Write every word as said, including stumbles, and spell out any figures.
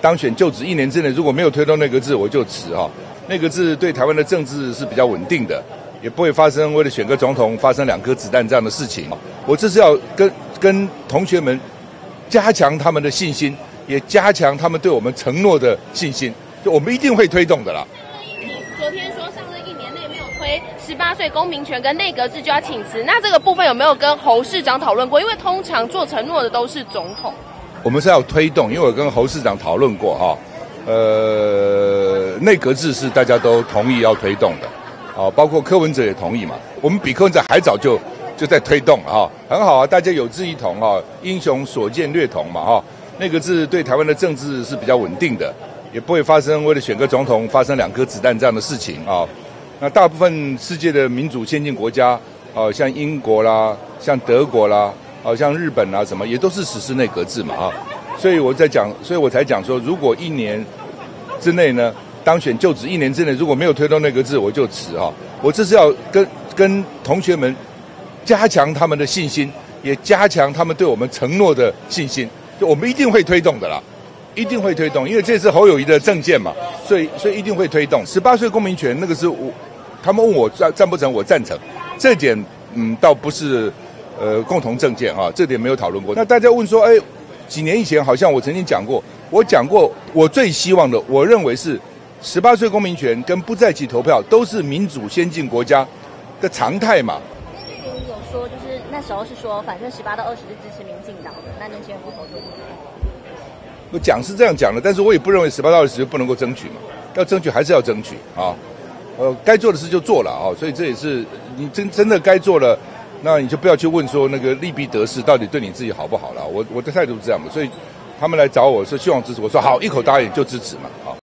当选就职一年之内如果没有推动内阁制，我就辞哈。内阁制对台湾的政治是比较稳定的，也不会发生为了选个总统发生两颗子弹这样的事情。我这是要跟跟同学们加强他们的信心，也加强他们对我们承诺的信心，就我们一定会推动的啦。 昨天说上任一年内没有推十八岁公民权跟内阁制就要请辞，那这个部分有没有跟侯市长讨论过？因为通常做承诺的都是总统。 我们是要推动，因为我跟侯市长讨论过哈，呃，内阁制是大家都同意要推动的，啊，包括柯文哲也同意嘛。我们比柯文哲还早就就在推动了哈，很好啊，大家有志一同哈，英雄所见略同嘛哈。内阁制对台湾的政治是比较稳定的，也不会发生为了选个总统发生两颗子弹这样的事情啊。那大部分世界的民主先进国家，啊，像英国啦，像德国啦。好像日本啊什么也都是实施内阁制嘛啊，所以我在讲，所以我才讲说，如果一年之内呢当选就职一年之内如果没有推动内阁制，我就辞哈。我这是要跟跟同学们加强他们的信心，也加强他们对我们承诺的信心，就我们一定会推动的啦，一定会推动，因为这是侯友宜的政见嘛，所以所以一定会推动。十八岁公民权那个是我，他们问我赞赞不赞，我赞成，这点嗯倒不是。呃，共同政见啊，这点没有讨论过。那大家问说，哎，几年以前好像我曾经讲过，我讲过，我最希望的，我认为是十八岁公民权跟不在籍投票都是民主先进国家的常态嘛。 绿营有说，就是那时候是说，反正十八到二十是支持民进党的，那那些人不投就不投。 我讲是这样讲的，但是我也不认为十八到二十就不能够争取嘛，要争取还是要争取啊。呃，该做的事就做了啊，所以这也是你真真的该做了。那你就不要去问说那个利弊得失到底对你自己好不好了，我我的态度是这样的，所以他们来找我说希望支持，我说好，一口答应就支持嘛，好。